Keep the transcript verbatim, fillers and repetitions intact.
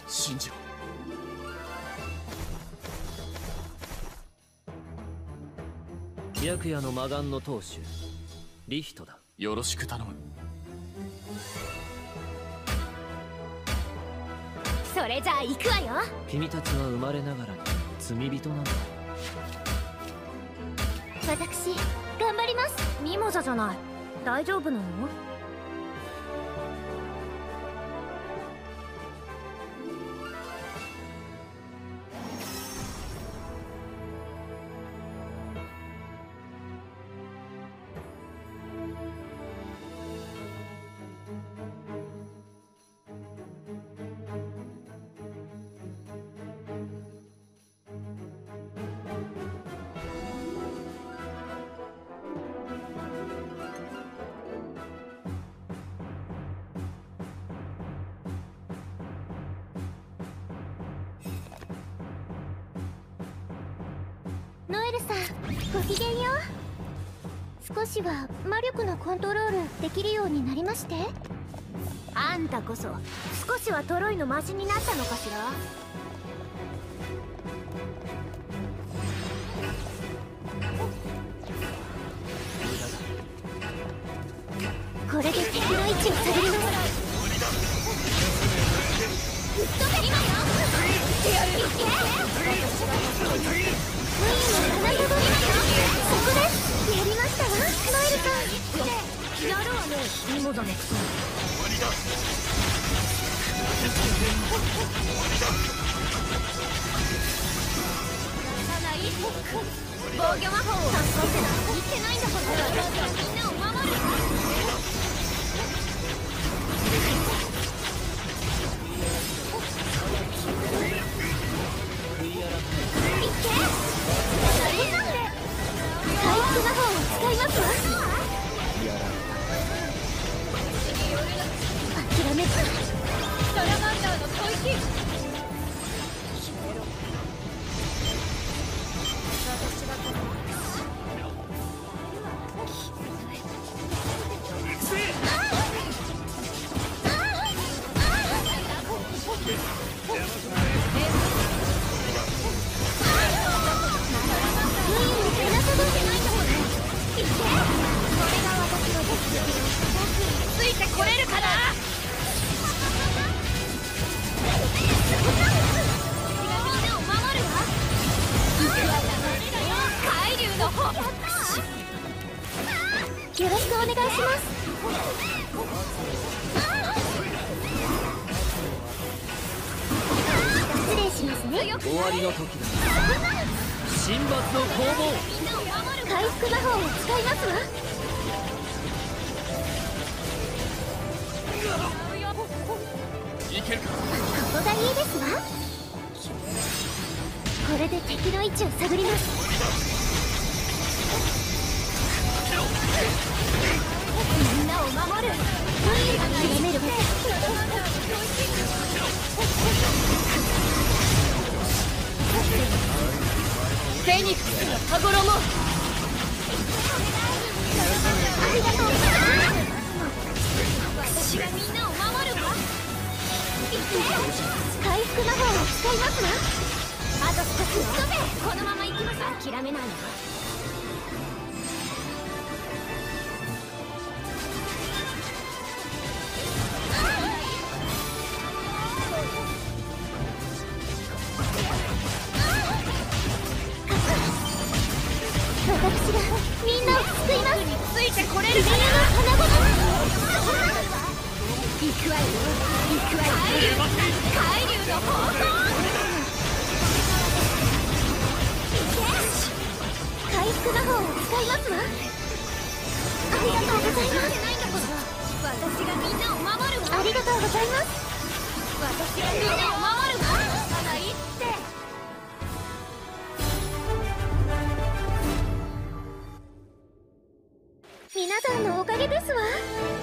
信じろ。 白夜の魔眼の当主リヒトだ。 よろしく頼む。 それじゃあ行くわよ。 君たちは生まれながらに罪人なんだ。 私頑張ります。ミモザじゃない。大丈夫なの？ノエルさん、ごきげんよう。少しは魔力のコントロールできるようになりまして。あんたこそ少しはトロイのマシになったのかしら。これで敵の位置を探ります。ぶっ飛べ今よ。ってやる。いけ。ウィーンの七度取りだよ。そこです。やりましたわ、ノエルさん。やるわね、ミモザのくせに。防御魔法を助かってないけないんだから。みんなを守る。回復魔法を使いますわ。諦めずサラマンダーの吐息。私がこのついてこれるかな。みんなを守るわ。海流の方。よろしくお願いします。失礼しますね。 終わりの時だ。神罰の攻防。 回復魔法を使いますわ。 いけるか。 ここがいいですわ。これで敵の位置を探ります。みんなを守る。諦めるわ。フェニックスの羽衣。ありがとう。私がみんなを守るわ。回復魔法を使いますわ。あと少しよ。このまま行きます。諦めないわ。私がみんなを救います。ついてこれるかな。花ごと行くわよ。行くわよ。海流の方向。回復魔法を使いますわ。ありがとうございます。私がみんなを守るわ。ありがとうございます。私がみんなを守るわ。まだいいって。皆さんのおかげですわ。